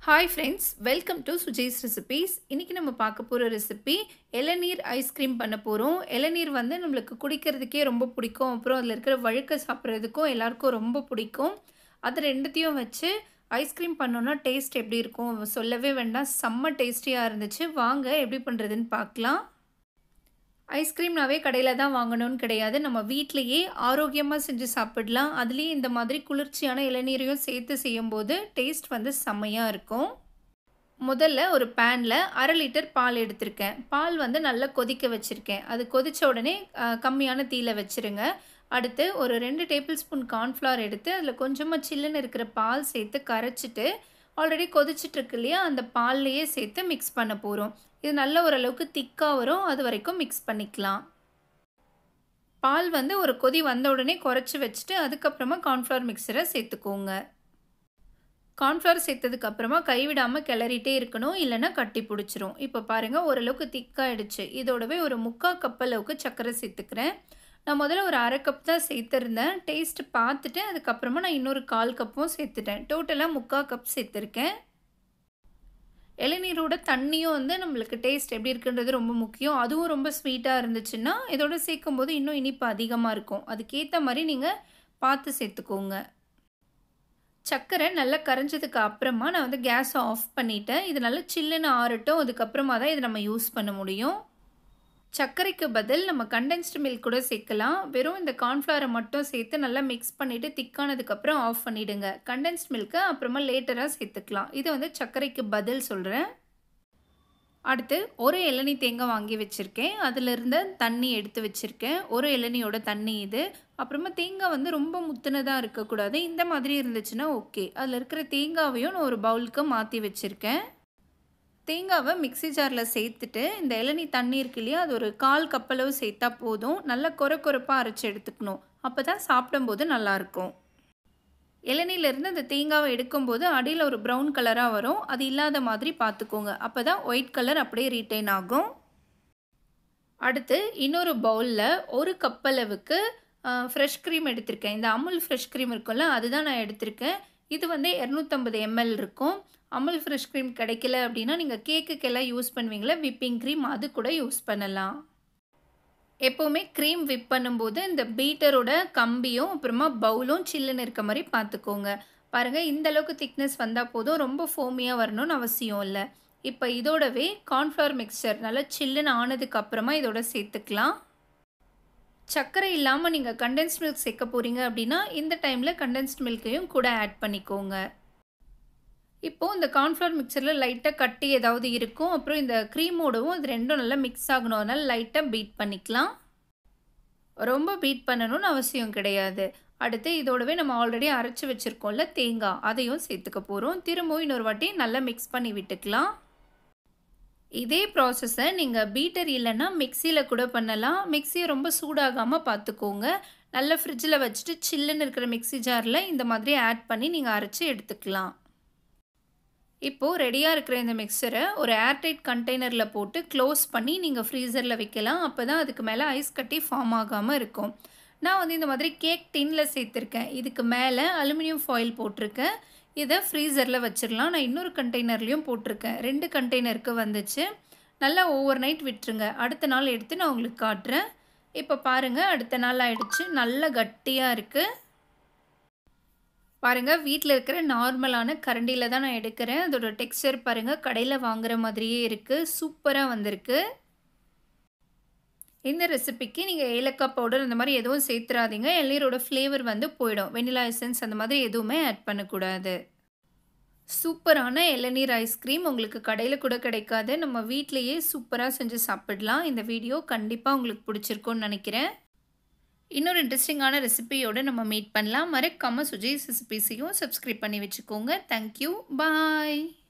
Hi friends, welcome to Sujis recipes. இன்னைக்கு நம்ம பார்க்க போற ரெசிபி இளநீர் ஐஸ்கிரீம் பண்ண போறோம். இளநீர் வந்து நம்மளுக்கு குடிக்கிறதுக்கே ரொம்ப பிடிக்கும். அப்புறம் அதில் இருக்கிற வழுக்க சாப்பிட்றதுக்கும் எல்லாருக்கும் ரொம்ப பிடிக்கும். அது ரெண்டுத்தையும் வச்சு ஐஸ்கிரீம் பண்ணோன்னா டேஸ்ட் எப்படி இருக்கும் சொல்லவே வேண்டாம். செம்ம டேஸ்டியாக இருந்துச்சு. வாங்க எப்படி பண்ணுறதுன்னு பார்க்கலாம். ஐஸ்கிரீம்னாவே கடையில் தான் வாங்கணும்னு கிடையாது. நம்ம வீட்டிலையே ஆரோக்கியமாக செஞ்சு சாப்பிடலாம். அதுலேயும் இந்த மாதிரி குளிர்ச்சியான இளநீரையும் சேர்த்து செய்யும்போது டேஸ்ட் வந்து செம்மையாக இருக்கும். முதல்ல ஒரு பேனில் 1/2 லிட்டர் பால் எடுத்திருக்கேன். பால் வந்து நல்லா கொதிக்க வச்சுருக்கேன். அது கொதித்த உடனே கம்மியான தீயில் வச்சுருங்க. அடுத்து ஒரு 2 டேபிள் ஸ்பூன் கார்ன்ஃப்ளவர் எடுத்து அதில் கொஞ்சமாக சில்லுன்னு இருக்கிற பால் சேர்த்து கரைச்சிட்டு ஆல்ரெடி கொதிச்சிட்ருக்கு இல்லையா, அந்த பால்லையே சேர்த்து மிக்ஸ் பண்ண போகிறோம். இது நல்ல ஓரளவுக்கு திக்காக வரும். அது வரைக்கும் மிக்ஸ் பண்ணிக்கலாம். பால் வந்து ஒரு கொதி வந்த உடனே குறைச்சி வச்சுட்டு அதுக்கப்புறமா கார்ன்ஃப்ளவர் மிக்சரை சேர்த்துக்கோங்க. கார்ன்ஃப்ளவர் சேர்த்ததுக்கப்புறமா கைவிடாமல் கிளறிட்டே இருக்கணும், இல்லைன்னா கட்டி பிடிச்சிரும். இப்போ பாருங்கள் ஓரளவுக்கு திக்காகிடுச்சு. இதோடவே ஒரு 3/4 கப் அளவுக்கு சர்க்கரை சேர்த்துக்கிறேன். நான் முதல்ல ஒரு 1/2 கப் தான் சேர்த்துருந்தேன். டேஸ்ட்டு பார்த்துட்டு அதுக்கப்புறமா நான் இன்னொரு 1/4 கப்பும் சேர்த்துட்டேன். டோட்டலாக 3/4 கப் சேர்த்துருக்கேன். இளநீரோட தண்ணியும் வந்து நம்மளுக்கு டேஸ்ட் எப்படி இருக்குன்றது ரொம்ப முக்கியம். அதுவும் ரொம்ப ஸ்வீட்டாக இருந்துச்சுன்னா இதோட சேர்க்கும்போது இன்னும் இனிப்பு அதிகமாக இருக்கும். அதுக்கேற்ற மாதிரி நீங்கள் பார்த்து சேர்த்துக்கோங்க. சர்க்கரை நல்லா கரைஞ்சதுக்கு அப்புறமா நான் வந்து கேஸை ஆஃப் பண்ணிவிட்டேன். இது நல்லா சில்லுன்னு ஆறட்டும். அதுக்கப்புறமா தான் இதை நம்ம யூஸ் பண்ண முடியும். சர்க்கரைக்கு பதில் நம்ம கண்டென்ஸ்டு மில்க் கூட சேர்க்கலாம். வெறும் இந்த கார்ன்ஃப்ளவரை மட்டும் சேர்த்து நல்லா மிக்ஸ் பண்ணிவிட்டு திக்கானதுக்கப்புறம் ஆஃப் பண்ணிவிடுங்க. கண்டென்ஸ்ட் மில்க்கை அப்புறமா லேட்டராக சேர்த்துக்கலாம். இது வந்து சர்க்கரைக்கு பதில் சொல்கிறேன். அடுத்து ஒரு இளநீ தேங்காய் வாங்கி வச்சுருக்கேன். அதில் இருந்த தண்ணி எடுத்து வச்சுருக்கேன். ஒரு இளநியோட தண்ணி இது. அப்புறமா தேங்காய் வந்து ரொம்ப முத்துனதாக இருக்கக்கூடாது. இந்த மாதிரி இருந்துச்சுன்னா ஓகே. அதில் இருக்கிற தேங்காவையும் நான் ஒரு பவுலுக்கு மாற்றி வச்சுருக்கேன். தேங்காவை மிக்ஸி ஜாரில் சேர்த்துட்டு இந்த இளநீ தண்ணி இருக்கு இல்லையா, அது ஒரு 1/4 கப் அளவு சேர்த்தா போதும். நல்லா கொரப்பாக அரைச்சி எடுத்துக்கணும். அப்போ தான் சாப்பிடும்போது நல்லாயிருக்கும். இளநீலேருந்து அந்த தேங்காவை எடுக்கும்போது அடியில் ஒரு ப்ரௌன் கலராக வரும். அது இல்லாத மாதிரி பார்த்துக்கோங்க. அப்போ தான் ஒயிட் கலர் அப்படியே ரீட்டைன் ஆகும். அடுத்து இன்னொரு பவுலில் 1 கப் அளவுக்கு ஃப்ரெஷ் க்ரீம் எடுத்திருக்கேன். இந்த அமுல் ஃப்ரெஷ் க்ரீம் இருக்குல்ல, அதுதான் நான் எடுத்திருக்கேன். இது வந்து 250 ml இருக்கும். அமுல் ஃப்ரெஷ் க்ரீம் கிடைக்கல அப்படின்னா நீங்கள் கேக்குக்கெல்லாம் யூஸ் பண்ணுவீங்களா விப்பிங் க்ரீம், அது கூட யூஸ் பண்ணலாம். எப்போவுமே க்ரீம் விப் பண்ணும்போது இந்த பீட்டரோட கம்பியும் அப்புறமா பவுலும் சில்லுன்னு இருக்க மாதிரி பார்த்துக்கோங்க. பாருங்கள், இந்த அளவுக்கு திக்னஸ் வந்தால் போதும். ரொம்ப ஃபோமியாக வரணும்னு அவசியம் இல்லை. இப்போ இதோடவே கார்ன்ஃப்ளவர் மிக்சர் நல்லா சில்லுன்னு ஆனதுக்கு அப்புறமா இதோட சேர்த்துக்கலாம். சர்க்கரை இல்லாமல் நீங்கள் கண்டென்ஸ்ட் மில்க் சேர்க்க போகிறீங்க அப்படின்னா இந்த டைமில் கண்டென்ஸ்ட் மில்க்கையும் கூட ஆட் பண்ணிக்கோங்க. இப்போது இந்த கார்ன்ஃப்ளவர் மிக்சரில் லைட்டாக கட்டி ஏதாவது இருக்கும். அப்புறம் இந்த க்ரீமோடவும் இது ரெண்டும் நல்லா மிக்ஸ் ஆகணும். அதனால் லைட்டாக பீட் பண்ணிக்கலாம். ரொம்ப பீட் பண்ணணும்னு அவசியம் கிடையாது. அடுத்து இதோடவே நம்ம ஆல்ரெடி அரைச்சி வச்சுருக்கோம்ல தேங்காய், அதையும் சேர்த்துக்க போகிறோம். திரும்பவும் இன்னொரு வாட்டி நல்லா மிக்ஸ் பண்ணி விட்டுக்கலாம். இதே ப்ராசஸை நீங்கள் பீட்டர் இல்லைன்னா மிக்சியில் கூட பண்ணலாம். மிக்சியை ரொம்ப சூடாகாமல் பார்த்துக்கோங்க. நல்லா ஃப்ரிட்ஜில் வச்சுட்டு சில்லுன்னு இருக்கிற மிக்சி ஜாரில் இந்த மாதிரி ஆட் பண்ணி நீங்கள் அரைச்சி எடுத்துக்கலாம். இப்போது ரெடியாக இருக்கிற இந்த மிக்சரை ஒரு ஏர்டைட் கண்டெய்னரில் போட்டு க்ளோஸ் பண்ணி நீங்கள் ஃப்ரீசரில் வைக்கலாம். அப்போ தான் அதுக்கு மேலே ஐஸ் கட்டி ஃபார்ம் ஆகாமல் இருக்கும். நான் வந்து இந்த மாதிரி கேக் டின்னில் சேர்த்துருக்கேன். இதுக்கு மேலே அலுமினியம் ஃபாயில் போட்டிருக்கேன். இதை ஃப்ரீசரில் வச்சிடலாம். நான் இன்னொரு கண்டெய்னர்லேயும் போட்டிருக்கேன். 2 கண்டெய்னருக்கு வந்துச்சு. நல்லா ஓவர் நைட் விட்டுருங்க. அடுத்த நாள் எடுத்து நான் உங்களுக்கு காட்டுறேன். இப்போ பாருங்கள், அடுத்த நாள் ஆயிடுச்சு. நல்லா கட்டியாக இருக்குது. பாருங்கள், வீட்டில் இருக்கிற நார்மலான கரண்டியில் தான் நான் எடுக்கிறேன். அதோட டெக்ஸ்சர் பாருங்கள், கடையில் வாங்குகிற மாதிரியே இருக்குது. சூப்பராக வந்திருக்கு. இந்த ரெசிபிக்கு நீங்கள் ஏலக்காய் பவுடர் அந்த மாதிரி எதுவும் சேர்த்துறாதீங்க. இளநீரோட ஃப்ளேவர் வந்து போயிடும். வெனிலா எசன்ஸ் அந்த மாதிரி எதுவுமே ஆட் பண்ணக்கூடாது. சூப்பரான இளநீர் ஐஸ்கிரீம் உங்களுக்கு கடையில் கூட கிடைக்காது. நம்ம வீட்டிலையே சூப்பராக செஞ்சு சாப்பிடலாம். இந்த வீடியோ கண்டிப்பாக உங்களுக்கு பிடிச்சிருக்கும்னு நினைக்கிறேன். இன்னொரு இன்ட்ரெஸ்டிங்கான ரெசிபியோடு நம்ம மீட் பண்ணலாம். மறக்காமல் சுஜிஸ் ரெசிபிஸையும் சப்ஸ்கிரைப் பண்ணி வச்சுக்கோங்க. தேங்க்யூ, பாய்.